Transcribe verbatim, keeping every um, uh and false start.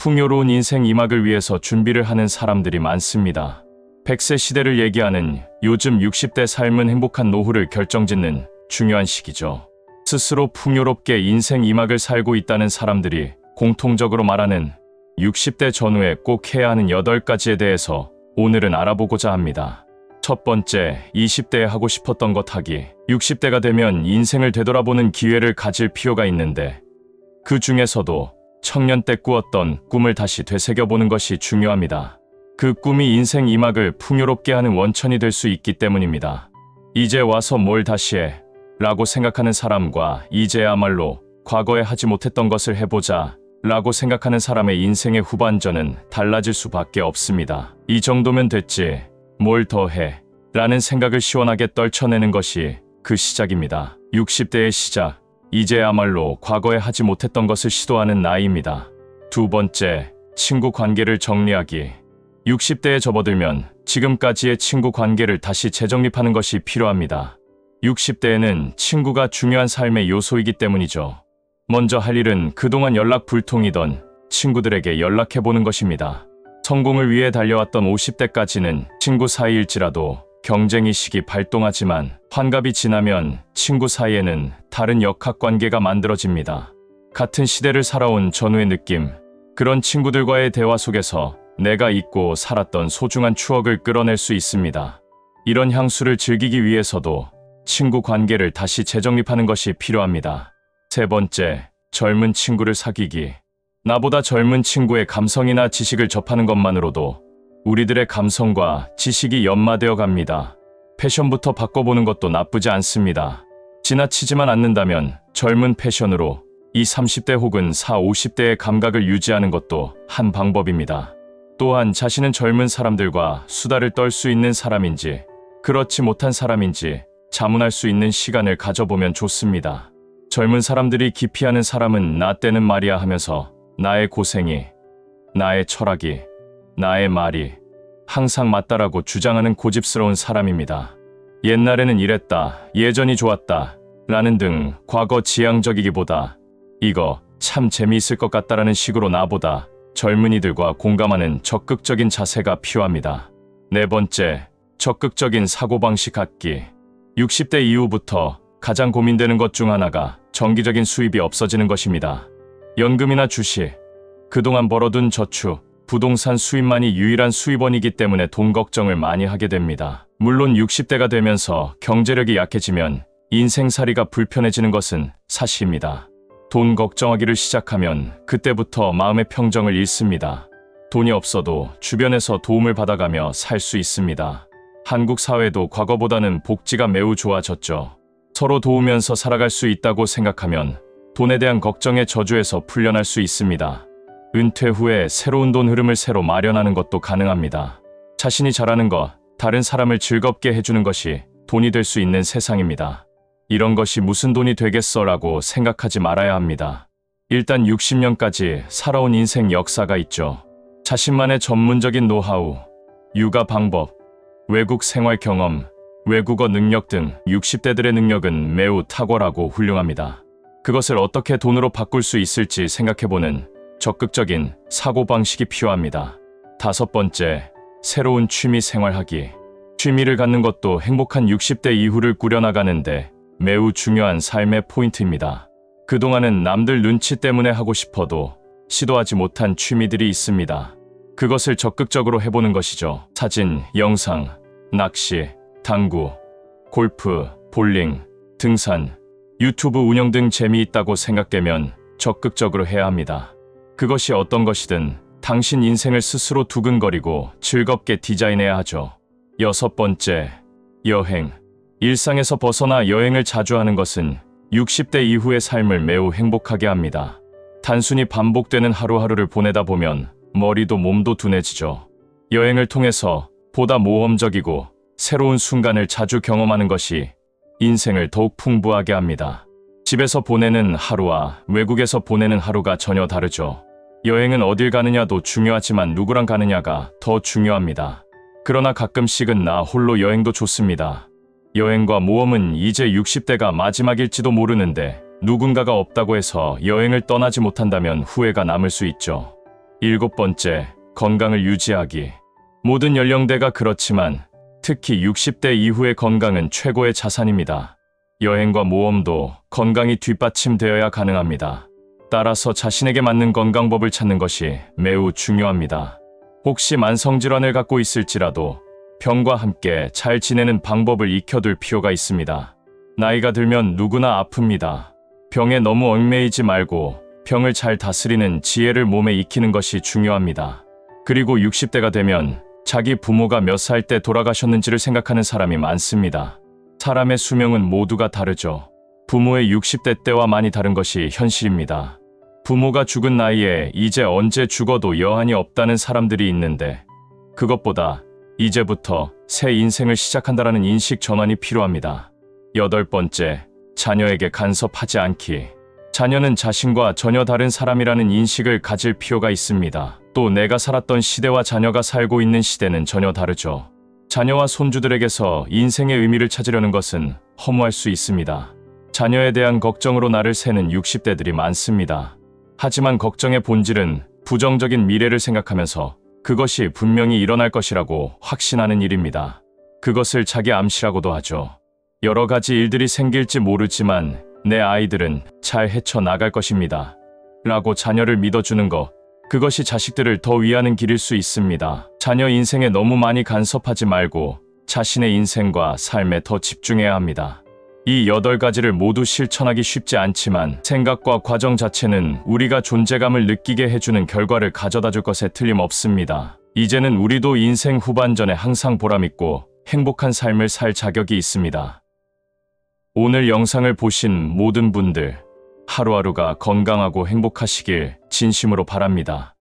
풍요로운 인생 이 막을 위해서 준비를 하는 사람들이 많습니다. 백 세 시대를 얘기하는 요즘 육십 대 삶은 행복한 노후를 결정짓는 중요한 시기죠. 스스로 풍요롭게 인생 이 막을 살고 있다는 사람들이 공통적으로 말하는 육십 대 전후에 꼭 해야 하는 여덟 가지에 대해서 오늘은 알아보고자 합니다. 첫 번째, 이십 대에 하고 싶었던 것 하기. 육십 대가 되면 인생을 되돌아보는 기회를 가질 필요가 있는데 그 중에서도 청년 때 꾸었던 꿈을 다시 되새겨보는 것이 중요합니다. 그 꿈이 인생 이 막을 풍요롭게 하는 원천이 될 수 있기 때문입니다. 이제 와서 뭘 다시 해? 라고 생각하는 사람과 이제야말로 과거에 하지 못했던 것을 해보자 라고 생각하는 사람의 인생의 후반전은 달라질 수밖에 없습니다. 이 정도면 됐지, 뭘 더 해? 라는 생각을 시원하게 떨쳐내는 것이 그 시작입니다. 육십 대의 시작, 이제야말로 과거에 하지 못했던 것을 시도하는 나이입니다. 두 번째, 친구 관계를 정리하기. 육십 대에 접어들면 지금까지의 친구 관계를 다시 재정립하는 것이 필요합니다. 육십 대에는 친구가 중요한 삶의 요소이기 때문이죠. 먼저 할 일은 그동안 연락 불통이던 친구들에게 연락해보는 것입니다. 성공을 위해 달려왔던 오십 대까지는 친구 사이일지라도 경쟁의식이 발동하지만 환갑이 지나면 친구 사이에는 다른 역학관계가 만들어집니다. 같은 시대를 살아온 전후의 느낌, 그런 친구들과의 대화 속에서 내가 잊고 살았던 소중한 추억을 끌어낼 수 있습니다. 이런 향수를 즐기기 위해서도 친구 관계를 다시 재정립하는 것이 필요합니다. 세 번째, 젊은 친구를 사귀기. 나보다 젊은 친구의 감성이나 지식을 접하는 것만으로도 우리들의 감성과 지식이 연마되어 갑니다. 패션부터 바꿔보는 것도 나쁘지 않습니다. 지나치지만 않는다면 젊은 패션으로 이십, 삼십 대 혹은 사십, 오십 대의 감각을 유지하는 것도 한 방법입니다. 또한 자신은 젊은 사람들과 수다를 떨 수 있는 사람인지 그렇지 못한 사람인지 자문할 수 있는 시간을 가져보면 좋습니다. 젊은 사람들이 기피하는 사람은 나 때는 말이야 하면서 나의 고생이, 나의 철학이, 나의 말이 항상 맞다라고 주장하는 고집스러운 사람입니다. 옛날에는 이랬다, 예전이 좋았다 라는 등 과거 지향적이기보다 이거 참 재미있을 것 같다라는 식으로 나보다 젊은이들과 공감하는 적극적인 자세가 필요합니다. 네 번째, 적극적인 사고방식 갖기. 육십 대 이후부터 가장 고민되는 것 중 하나가 정기적인 수입이 없어지는 것입니다. 연금이나 주식, 그동안 벌어둔 저축, 부동산 수입만이 유일한 수입원이기 때문에 돈 걱정을 많이 하게 됩니다. 물론 육십 대가 되면서 경제력이 약해지면 인생살이가 불편해지는 것은 사실입니다. 돈 걱정하기를 시작하면 그때부터 마음의 평정을 잃습니다. 돈이 없어도 주변에서 도움을 받아가며 살 수 있습니다. 한국 사회도 과거보다는 복지가 매우 좋아졌죠. 서로 도우면서 살아갈 수 있다고 생각하면 돈에 대한 걱정의 저주에서 풀려날 수 있습니다. 은퇴 후에 새로운 돈 흐름을 새로 마련하는 것도 가능합니다. 자신이 잘하는 것, 다른 사람을 즐겁게 해주는 것이 돈이 될 수 있는 세상입니다. 이런 것이 무슨 돈이 되겠어 라고 생각하지 말아야 합니다. 일단 육십 년까지 살아온 인생 역사가 있죠. 자신만의 전문적인 노하우, 육아 방법, 외국 생활 경험, 외국어 능력 등 육십 대들의 능력은 매우 탁월하고 훌륭합니다. 그것을 어떻게 돈으로 바꿀 수 있을지 생각해보는 적극적인 사고방식이 필요합니다. 다섯 번째, 새로운 취미 생활하기. 취미를 갖는 것도 행복한 육십 대 이후를 꾸려나가는데 매우 중요한 삶의 포인트입니다. 그동안은 남들 눈치 때문에 하고 싶어도 시도하지 못한 취미들이 있습니다. 그것을 적극적으로 해보는 것이죠. 사진, 영상, 낚시, 당구, 골프, 볼링, 등산, 유튜브 운영 등 재미있다고 생각되면 적극적으로 해야 합니다. 그것이 어떤 것이든 당신 인생을 스스로 두근거리고 즐겁게 디자인해야 하죠. 여섯 번째, 여행. 일상에서 벗어나 여행을 자주 하는 것은 육십 대 이후의 삶을 매우 행복하게 합니다. 단순히 반복되는 하루하루를 보내다 보면 머리도 몸도 둔해지죠. 여행을 통해서 보다 모험적이고 새로운 순간을 자주 경험하는 것이 인생을 더욱 풍부하게 합니다. 집에서 보내는 하루와 외국에서 보내는 하루가 전혀 다르죠. 여행은 어딜 가느냐도 중요하지만 누구랑 가느냐가 더 중요합니다. 그러나 가끔씩은 나 홀로 여행도 좋습니다. 여행과 모험은 이제 육십 대가 마지막일지도 모르는데 누군가가 없다고 해서 여행을 떠나지 못한다면 후회가 남을 수 있죠. 일곱 번째, 건강을 유지하기. 모든 연령대가 그렇지만 특히 육십 대 이후의 건강은 최고의 자산입니다. 여행과 모험도 건강이 뒷받침되어야 가능합니다. 따라서 자신에게 맞는 건강법을 찾는 것이 매우 중요합니다. 혹시 만성질환을 갖고 있을지라도 병과 함께 잘 지내는 방법을 익혀둘 필요가 있습니다. 나이가 들면 누구나 아픕니다. 병에 너무 얽매이지 말고 병을 잘 다스리는 지혜를 몸에 익히는 것이 중요합니다. 그리고 육십 대가 되면 자기 부모가 몇 살 때 돌아가셨는지를 생각하는 사람이 많습니다. 사람의 수명은 모두가 다르죠. 부모의 육십 대 때와 많이 다른 것이 현실입니다. 부모가 죽은 나이에 이제 언제 죽어도 여한이 없다는 사람들이 있는데 그것보다 이제부터 새 인생을 시작한다라는 인식 전환이 필요합니다. 여덟 번째, 자녀에게 간섭하지 않기. 자녀는 자신과 전혀 다른 사람이라는 인식을 가질 필요가 있습니다. 또 내가 살았던 시대와 자녀가 살고 있는 시대는 전혀 다르죠. 자녀와 손주들에게서 인생의 의미를 찾으려는 것은 허무할 수 있습니다. 자녀에 대한 걱정으로 나를 새는 육십 대들이 많습니다. 하지만 걱정의 본질은 부정적인 미래를 생각하면서 그것이 분명히 일어날 것이라고 확신하는 일입니다. 그것을 자기 암시라고도 하죠. 여러 가지 일들이 생길지 모르지만 내 아이들은 잘 헤쳐나갈 것입니다. 라고 자녀를 믿어주는 것, 그것이 자식들을 더 위하는 길일 수 있습니다. 자녀 인생에 너무 많이 간섭하지 말고 자신의 인생과 삶에 더 집중해야 합니다. 이 여덟 가지를 모두 실천하기 쉽지 않지만 생각과 과정 자체는 우리가 존재감을 느끼게 해주는 결과를 가져다 줄 것에 틀림없습니다. 이제는 우리도 인생 후반전에 항상 보람있고 행복한 삶을 살 자격이 있습니다. 오늘 영상을 보신 모든 분들, 하루하루가 건강하고 행복하시길 진심으로 바랍니다.